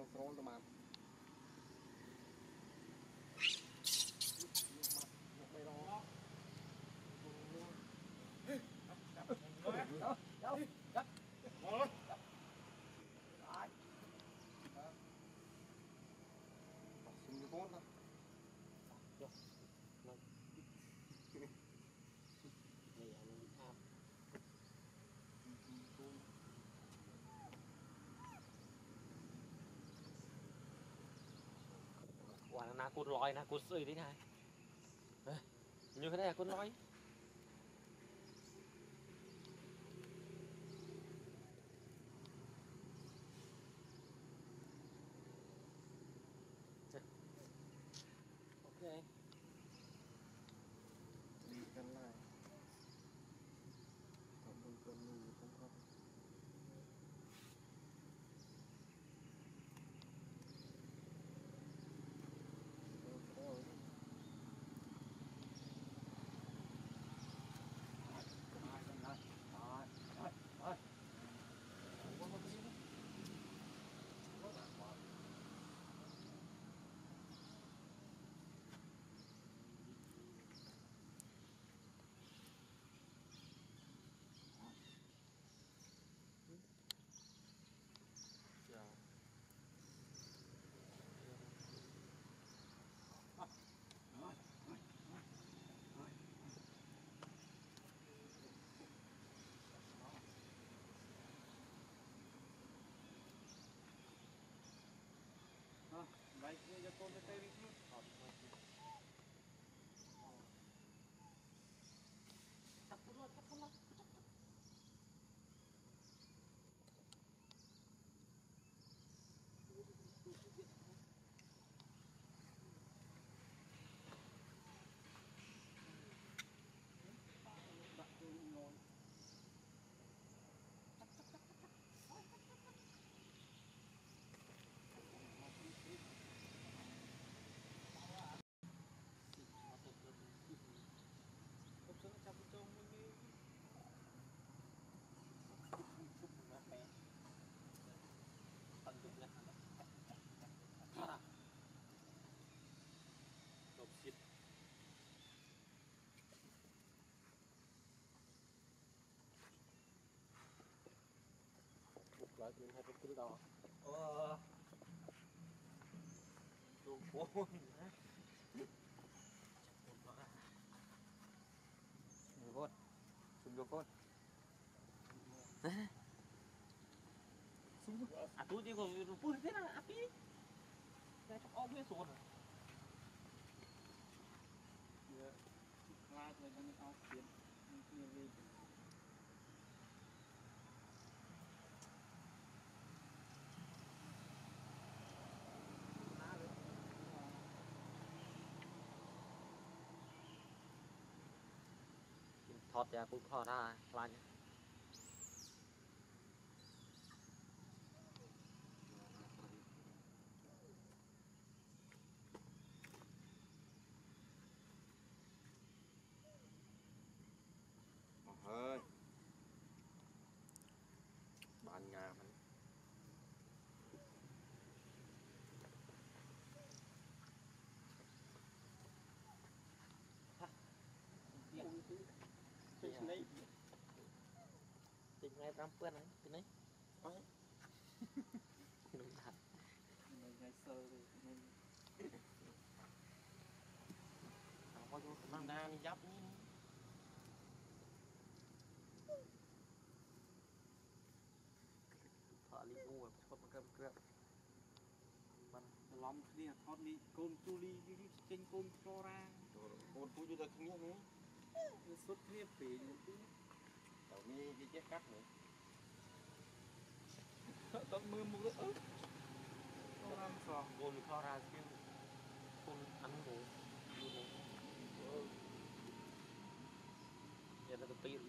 trốn tụi bạn quả là cột lòi là cột sơi đấy này như thế này là cột lòi ok đi chân này còn đôi con nuôi không không baiknya cho con tê đi chứ lại chuyện hai cái đó đồ bốn người con súng vô con súng à tôi chỉ còn phun thế nào api cái trong ong cái sồn rồi lại rồi đang ao tiền kia về thọt ra cũng thọt ra lại ơi bạn nhà mình tình ngay ram quen đấy cái này đúng thật ngày sơ rồi mình có mang đa đi giáp thợ đi mua có một cơm lắm kia thoát đi côn tu đi trên côn Flora côn tu được kia nữa xuất kia phỉ những thứ đầu mi cái chết cắt nữa tao mưa một đứa ớt con ăn sò côn kho ra cái côn ăn ngủ giờ nó được tiền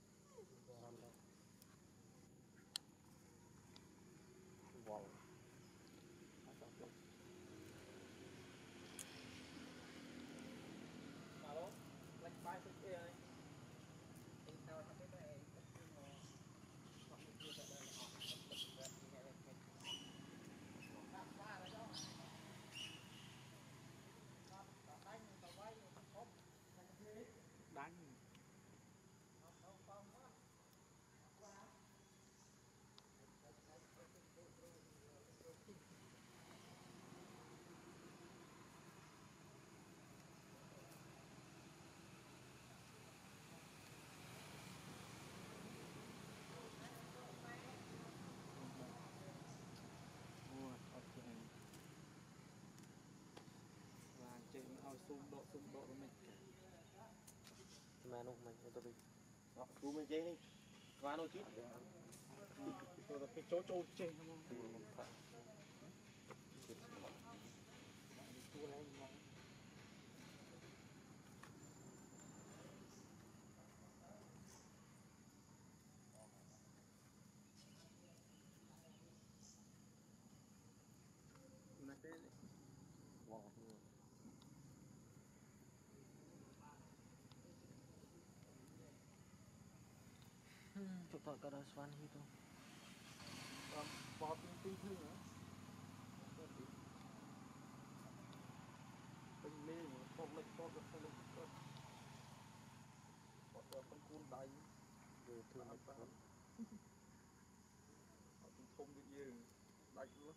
wow đánh xung độ của mình mà nó mình tôi đi cú mình chơi đi và nó chít rồi cái chỗ chơi không chụp thôi cái đó xoan hi thôi bỏ tin thứ nữa mình mê mà không lấy có được không lấy có được con cuốn đầy rồi thương mình họ không được gì đánh luôn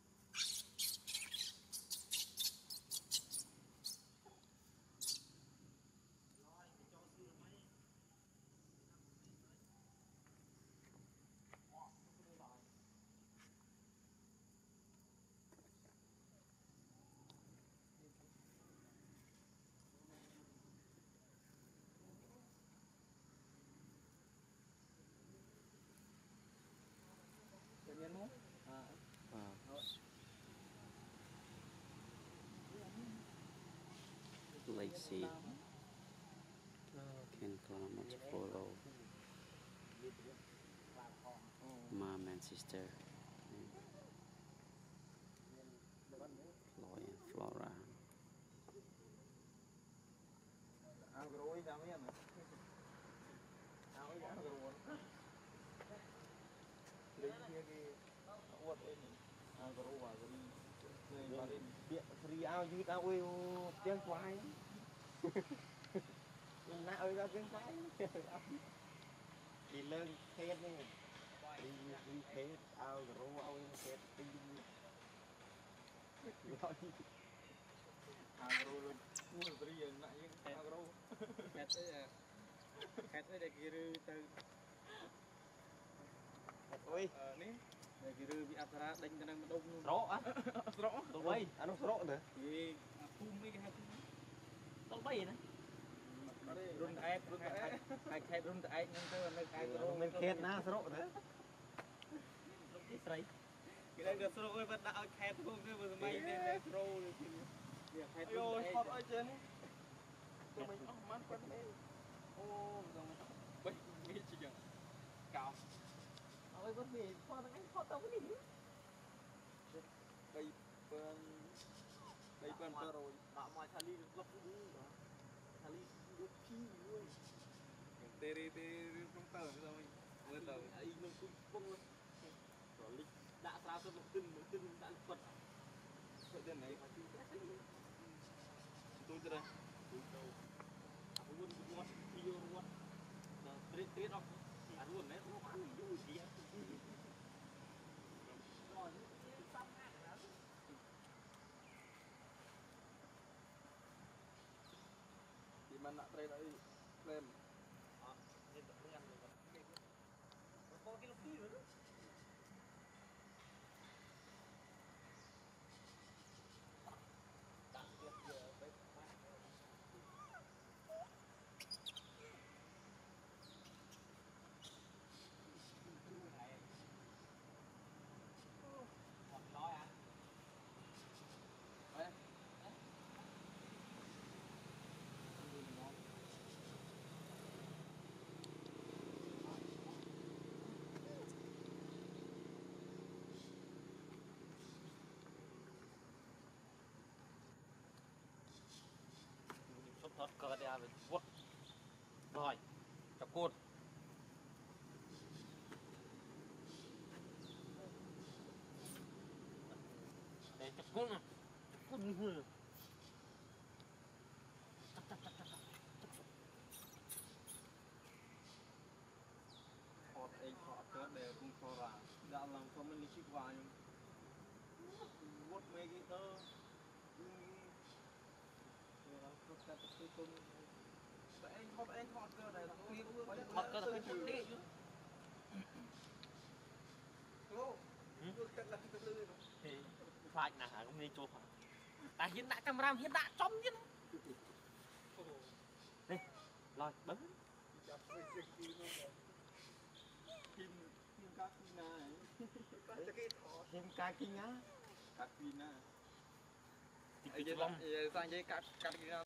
Lexi can climb follow mom and sister Chloe and Flora. rồi sao mấy anh áo giá rồi lấy kia quật lên rồi vào rồi người vào lên điện free ao như tao ơi tiếng quái nã ơi ra tiếng quái đi lên hết đi đi hết ao rồi ao hết đi agro luôn mua free rồi nãy agro hết đấy để kia từ ôi ní để kia bị áp ra đánh cho nên đông luôn rõ á rõ tôi bay nó rõ nữa thì phun mấy cái tôi bay này run ai khai run ai nhưng tới là khai mình khen na rõ nữa cái sấy cái đây được rồi vẫn đã khai không cái vừa may nên pro việc khai run ai hot ở trên tụi mình mát quá đấy ô bây bây chỉ chẳng cào ơi con gì con anh con tao cái gì đây bên rồi mà mọi thằng đi lóc đi thằng đi đốt chi luôn tê không tờ rồi lên tờ ấy nó cũng bông luôn rồi lịch đã sao tôi một tin đã quật sợ tên này tôi từ đây aku pun buat video buat trade off aku net nó bán vui gì á di mana trade ấy lên có cái lốc nữa thoát cờ đi à về quất rồi chọc côn để chọc côn nè côn người anh họ có đều cùng Flora đã làm cho mình đi qua nhưng vốt mấy cái tơ anh họ cơ này họ cơ là cái đi thì phải là cũng nên cho ta hiện đại camera hiện đại trong chứ đây rồi bấm thêm ca kinh á cắt pin á thì cái lông sang giấy cắt